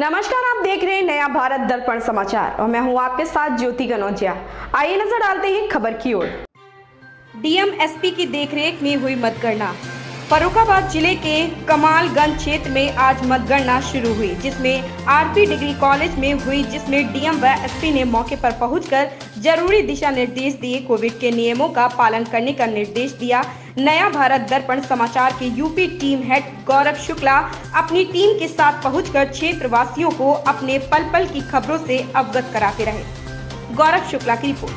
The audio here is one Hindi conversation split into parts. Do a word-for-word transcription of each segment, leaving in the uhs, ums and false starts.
नमस्कार, आप देख रहे हैं नया भारत दर्पण समाचार और मैं हूं आपके साथ ज्योति कनौजिया। आइए नजर डालते हैं खबर की ओर। डीएम एसपी की देखरेख में हुई मतगणना। फर्रुखाबाद जिले के कमालगंज क्षेत्र में आज मतगणना शुरू हुई, जिसमें आरपी डिग्री कॉलेज में हुई, जिसमें डीएम व एसपी ने मौके पर पहुंचकर जरूरी दिशा निर्देश दिए, कोविड के नियमों का पालन करने का निर्देश दिया। नया भारत दर्पण समाचार के UP team head Gaurav Shukla अपनी टीम के साथ पहुंचकर क्षेत्रवासियों को अपने पल पल की खबरों से अवगत कराते रहे। गौरव शुक्ला की रिपोर्ट।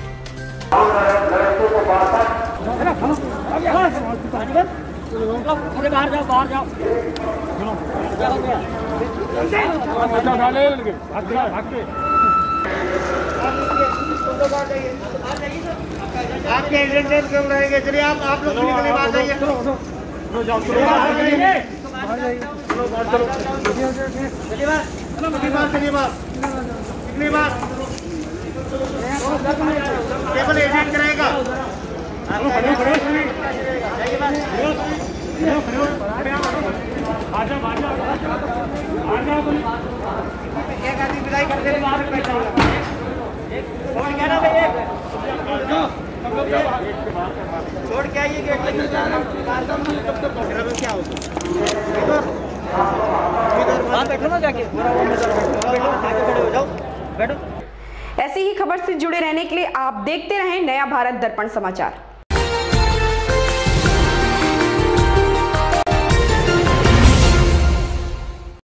बाहर जाओ, बाहर जाओ। आपके एजेंट क्यों रहेंगे? चलिए आप आप लोग निकले, बाहर जाइए। चलो जाओ, चलो बाहर जाइए, बाहर जाइए, चलो बाहर चलो। चलिए बाहर, चलिए बाहर, चलिए बाहर, निकलिए बाहर। केवल एजेंट रहेगा। एक आदमी विदाई करते हैं, बाहर बैठा है। छोड़ के ना भैया, छोड़ के आइए गेट लगी जाना। क्या होगा? इधर बैठो ना, जाके खड़े हो जाओ, बैठो। ऐसी ही खबर से जुड़े रहने के लिए आप देखते रहें नया भारत दर्पण समाचार।